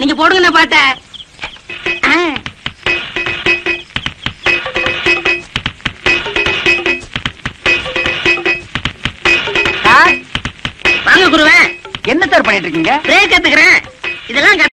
நீங்க போடுங்க பாட்ட. வாங்க குருவே. என்ன சார் பண்ணிட்டு இருக்கீங்க? பிரேக் கத்துக்கிறேன். இதெல்லாம்